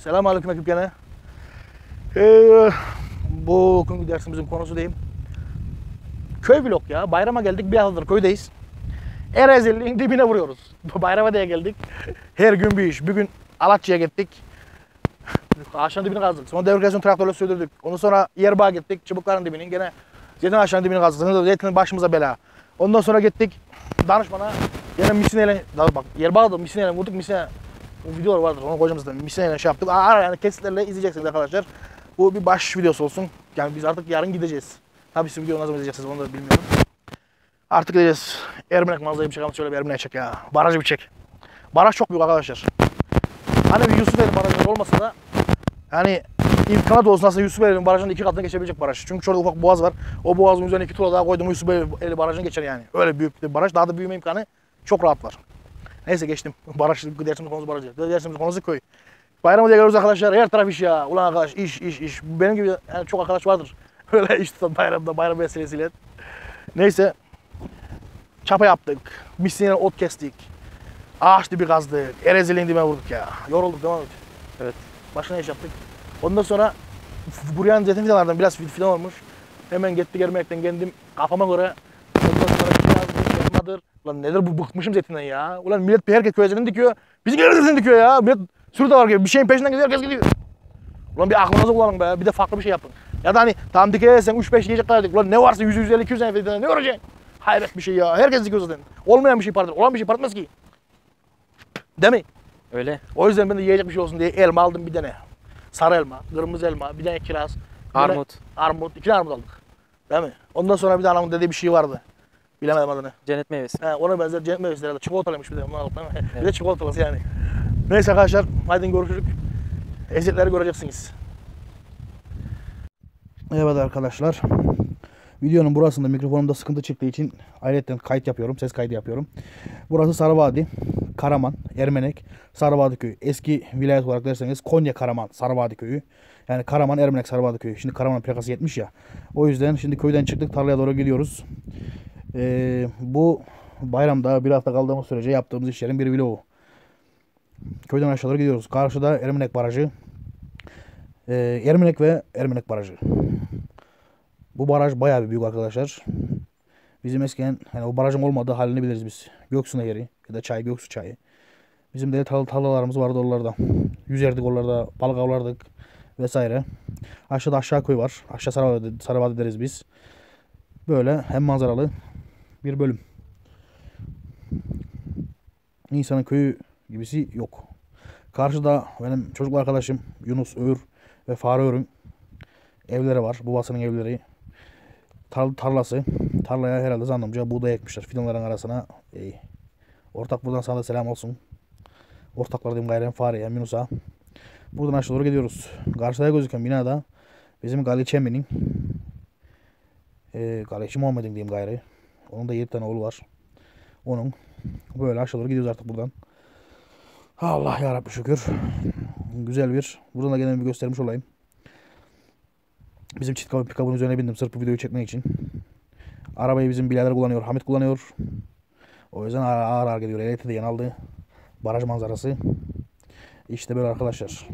Selamünaleyküm ekip gene. Bugünkü dersimizin konusu diyeyim. Köy vlog ya. Bayrama geldik, bir haftadır köydeyiz. Erezilliğin dibine vuruyoruz. Bayrama diye geldik. Her gün bir iş. Bir gün Alaçya'ya gittik. Ağaçların dibini kazdık. Sonra devrikasyon traktörle sürdürdük. Ondan sonra Yerbağ'a gittik. Çubukların dibinin gene zeytin ağaçlarının dibini kazdık. Zeytinin başımıza bela. Ondan sonra gittik danışmana. Gene misineyle, bak Yerbağ'da misineyle vurduk. Misine o videolar vardır. Onu koyacağım zaten. Misineyle şey yaptık. Ara yani kesitlerle izleyeceksiniz arkadaşlar. Bu bir baş videosu olsun. Yani biz artık yarın gideceğiz. Tabii siz videoyu ne zaman izleyeceksiniz onu da bilmiyorum. Artık gideceğiz. Ermenek manzarayı bir çek ama şöyle bir Ermenek'e çek ya. Barajı bir çek. Baraj çok büyük arkadaşlar. Hani bir Yusufeli barajı olmasa da yani imkanı da olsun aslında Yusufeli barajının 2 katına geçebilecek baraj. Çünkü şurada ufak boğaz var. O boğazın üzerine 2 tuğla daha koydum Yusufeli barajını geçer yani. Öyle büyük bir baraj. Daha da büyüme imkanı çok rahat var. Neyse geçtim. Baraj, dersimizin konusu baraj. Dersimizin konusu köy. Bayramı diye geliyoruz arkadaşlar. Her taraf iş ya. Ulan arkadaş iş. Benim gibi yani çok arkadaş vardır. Öyle iş tutan bayram vesilesiyle. Neyse. Çapa yaptık. Misliğine ot kestik. Ağaç dibi kazdık. Erezilliğin dibine vurduk ya. Yorulduk değil mi? Evet. Başka ne iş yaptık? Ondan sonra buraya zeytin fidanlardan biraz fidan olmuş. Hemen gittik Ermenek'ten kendim kafama göre. Ondan sonra yapmadır. Ulan nedir bu, bıkmışım zeytinden ya. Ulan millet herkes köy zeytini dikiyor. Bizimkiler de zeytin dikiyor ya. Millet sürü de var gibi. Bir şeyin peşinden gidiyor, herkes gidiyor. Ulan bir aklınızı kullanın be. Bir de farklı bir şey yapın. Ya da hani tam dikeysen 3-5 yiyecek kadar dik. Ulan ne varsa 100-150-200 tane fidan ne göreceksin? Hayret bir şey ya. Herkes dikiyor zaten. Olmayan bir şey parlatır. Olan bir şey parlatmaz ki. Değil mi? Öyle. O yüzden ben de yiyecek bir şey olsun diye elma aldım bir tane. Sarı elma, kırmızı elma, bir tane kiraz. Armut. Armut. 2 tane armut aldık. Değil mi? Ondan sonra bir de anamın dediği bir şey vardı. Bilemedim adını. Cennet meyvesi. He, ona benzer cennet meyvesi herhalde. Çikolatalıymış bir de onu aldık değil mi? Evet. Bir de çikolatalısı yani. Neyse arkadaşlar, hadi görüşürüz. Eziyetleri göreceksiniz. Evet arkadaşlar. Videonun burasında mikrofonumda sıkıntı çıktığı için ayrıca kayıt yapıyorum, ses kaydı yapıyorum. Burası Sarıvadi, Karaman, Ermenek, Sarıvadi köyü. Eski vilayet olarak derseniz Konya, Karaman, Sarıvadi köyü. Yani Karaman, Ermenek, Sarıvadi köyü. Şimdi Karaman'ın plakası 70 ya. O yüzden şimdi köyden çıktık, tarlaya doğru gidiyoruz. Bu bayramda bir hafta kaldığımız sürece yaptığımız işlerin bir vlogu. Köyden aşağı doğru gidiyoruz. Karşıda Ermenek Barajı. Ermenek ve Ermenek Barajı. Bu baraj bayağı bir büyük arkadaşlar. Bizim eskiden yani o barajın olmadığı halini biliriz biz. Göksu Nehri ya da Göksu Çayı. Bizim de tarlalarımız vardı oralarda. Yüzerdik oralarda, balık avlardık vesaire. Aşağıda aşağı köy var. Aşağı Sarıvadi deriz biz. Böyle hem manzaralı bir bölüm. İnsanın köyü gibisi yok. Karşıda benim çocuk arkadaşım Yunus Öğür ve Fare Öğür'ün evleri var. Babasının evleri. Tarlası. Tarlaya herhalde zannımca buğday ekmişler. Fidanların arasına. Ortak buradan sana da selam olsun. Ortaklar diyeyim gayrı hem Fare'ye hem Yunus'a. Buradan aşağı doğru gidiyoruz. Karşıda gözüken binada bizim Galiçi Emmi'nin Galiçi Muhammed'in diyeyim gayrı. Onun da 7 tane oğlu var. Onun. Böyle aşağı doğru gidiyoruz artık buradan. Allah yarabbi şükür. Güzel bir. Buradan da gene bir göstermiş olayım. Bizim çift kapı pikabın üzerine bindim sırf bu videoyu çekmek için. Arabayı bizim birader kullanıyor, Hamit kullanıyor. O yüzden ağır geliyor. Ehliyeti de yeni aldı. Baraj manzarası. İşte böyle arkadaşlar.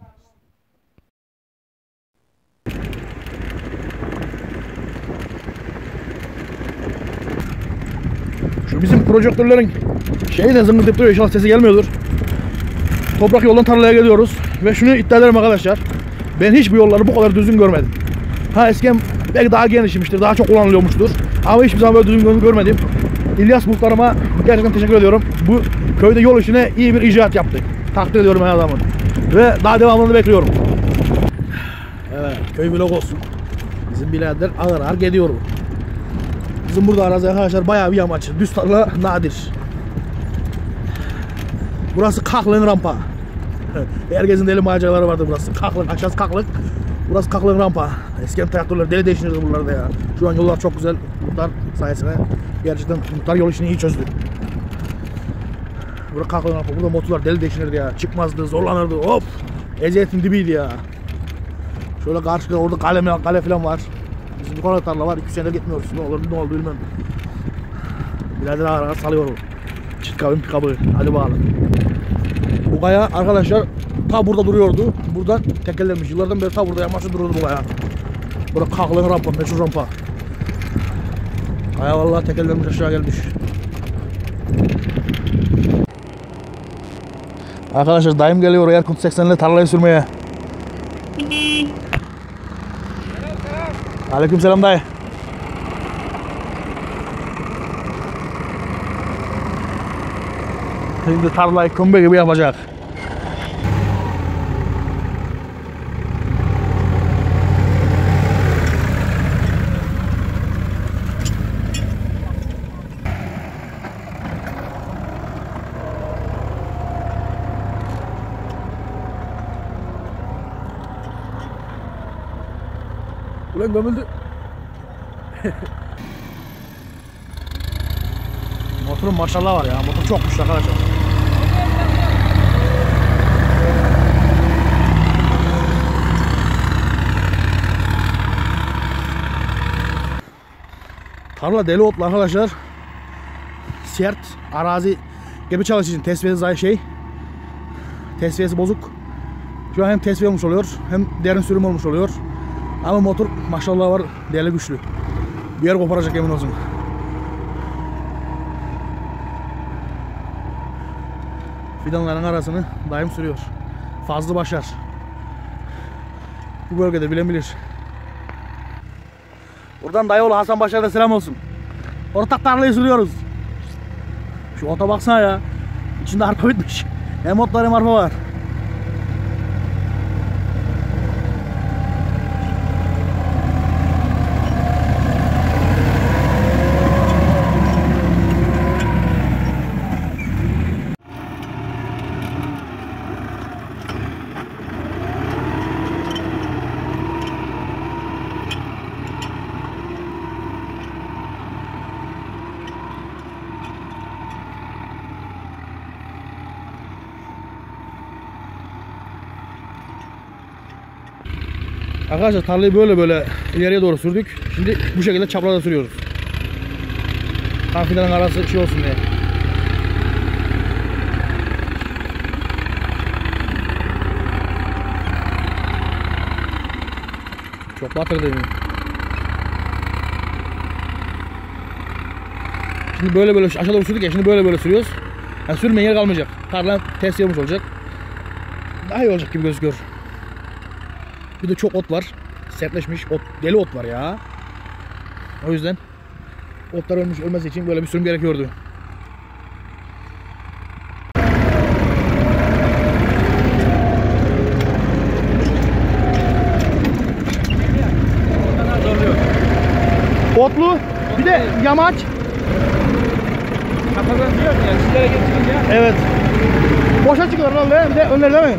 Şu bizim projektörlerin şeyden zıngıltıp duruyor. İnşallah sesi gelmiyordur. Toprak yoldan tarlaya geliyoruz. Ve şunu iddia ederim arkadaşlar. Ben hiç bu yolları bu kadar düzgün görmedim. Ha eskiden belki daha genişmiştir, daha çok kullanılıyormuştur. Ama hiçbir zaman böyle düzgün görmedim. İlyas muhtarıma gerçekten teşekkür ediyorum. Bu köyde yol işine iyi bir icraat yaptı. Takdir ediyorum her adamın. Ve daha devamını bekliyorum. Evet, köy vlog olsun. Bizim birader ağır geliyor. Bizim burada arazi arkadaşlar bayağı bir yamaç. Düz tarla nadir. Burası Kaklı'nın rampa. Herkesin deli maceraları vardı burası. Kaklık, aşağısı Kaklık. Burası Kaklı'nın rampa. Eskiden traktörler deli değiştirirdi buralarda ya. Şu an yollar çok güzel. Muhtar sayesinde gerçekten muhtar yol işini iyi çözdü. Burası Kaklı'nın rampa. Burada motorlar deli değiştirirdi ya. Çıkmazdı, zorlanırdı. Hop! Eziyetin dibiydi ya. Şöyle karşıda orada kale falan var. Bizim yukarıda tarla var. 2 senedir gitmiyoruz. Ne olur ne oldu bilmem. Birader ağır salıyor. Çift kabin pikabı. Hadi bakalım. Bu kaya arkadaşlar ta burada duruyordu. Buradan tekerlenmiş. Yıllardan beri ta burada yamaçta duruyordu bu kaya. Burada Kaklı'nın rampa, meşhur rampa. Kaya vallahi tekerlenmiş, aşağı gelmiş. Arkadaşlar dayım geliyor Erkut 80'le tarlayı sürmeye. Aleykümselam dayı. Şimdi tarlayı kömbe gibi yapacak. Ulan gömüldü. Motorun maşallah var ya. Motor çok güçlü arkadaşlar. Tarla deli otlu arkadaşlar. Sert arazi gibi çalışır için tesviyesi bozuk. Şu an hem tesviye olmuş oluyor hem derin sürüm olmuş oluyor. Ama motor maşallah var, deli güçlü. Bir yer koparacak emin olsun. Fidanların arasını daim sürüyor. Fazlı Başar. Bu bölgede bilen bilir. Buradan dayıoğlu Hasan Başar'a da selam olsun. Ortak tarlayı sürüyoruz. Şu ota baksana ya. İçinde arpa bitmiş. Hem otlar hem arpa var. Arkadaşlar tarlayı böyle ileriye doğru sürdük. Şimdi bu şekilde çaprazda sürüyoruz. Tam fidanın arası şey olsun diye. Çok batırdı beni. Şimdi böyle aşağı doğru sürdük ya, şimdi böyle sürüyoruz. Yani sürmeye yer kalmayacak. Tarla ters yapmış olacak. Daha iyi olacak gibi gözüküyor. Bir de çok ot var. Sertleşmiş ot, deli ot var ya. O yüzden otlar ölmesi için böyle bir sürüm gerekiyordu. Otlu, bir de yamaç. Kafadan diyor ya, sizlere getirince. Evet. Boşa çıkıyor herhalde, bir de önleri değil mi?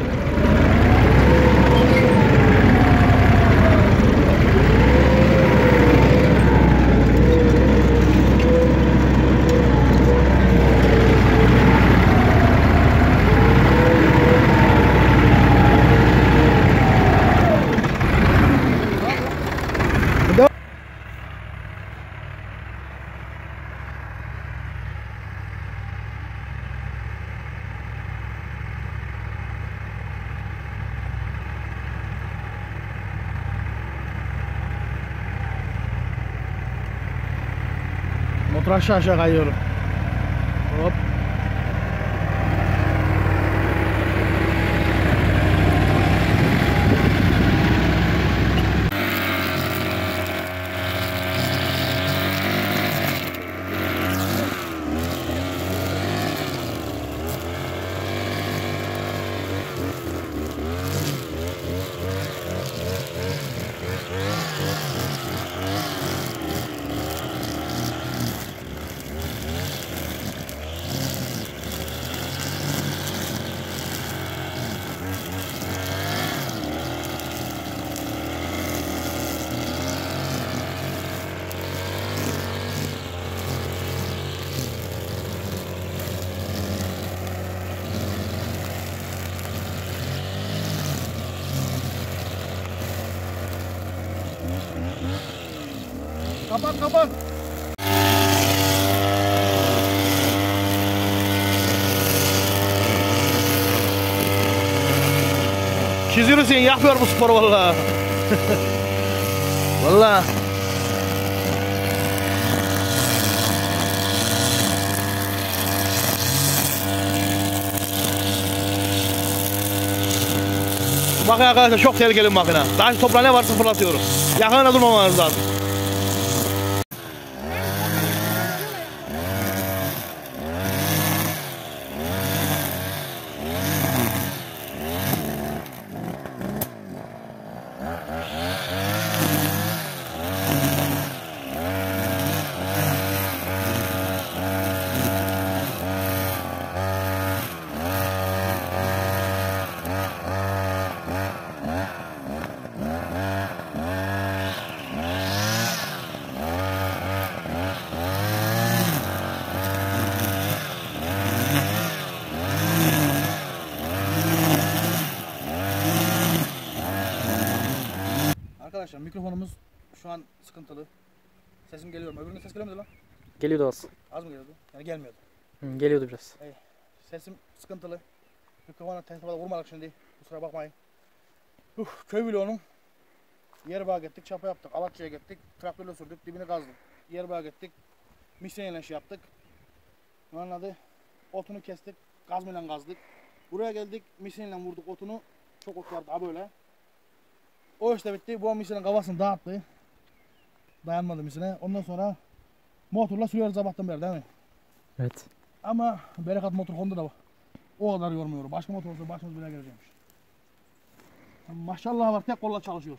Motor aşağı kayıyorum. Hop. Kapat. Çizer Hüseyin yapıyor bu sporu vallahi. Vallahi. Bakın arkadaşlar çok tehlikeli bir makine. Daha toprağa ne varsa fırlatıyoruz. Yakına durmamanız lazım. Arkadaşlar mikrofonumuz şu an sıkıntılı. Sesim geliyor mu? Öbüründe ses geliyor mu lan? Geliyordu az. Az mı geliyordu? Yani gelmiyordu. Geliyordu biraz. Sesim sıkıntılı. Mikrofona tesbihata vurmadık şimdi. Kusura bakmayın. Köy vlogunun yer bağı gittik, çapa yaptık, Alaçatı'ya gittik, traktörle sürdük, dibini kazdık. Yer bağı gittik, misneyle şey yaptık. Anladı. Otunu kestik, kazmayla kazdık. Buraya geldik, misneyle vurduk otunu. Çok ot vardı ha böyle. O işte bitti. Bu misinin kafasını dağıttı. Dayanmadı misine. Ondan sonra motorla sürüyoruz sabahtan beri değil mi? Evet. Ama Berekat motor Honda da o kadar yormuyor. Başka motor olsa başımız bile geleceğimiş. Maşallah var, tek kolla çalışıyor.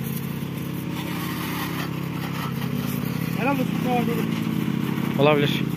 Herhalde tutma var dedim. Olabilir.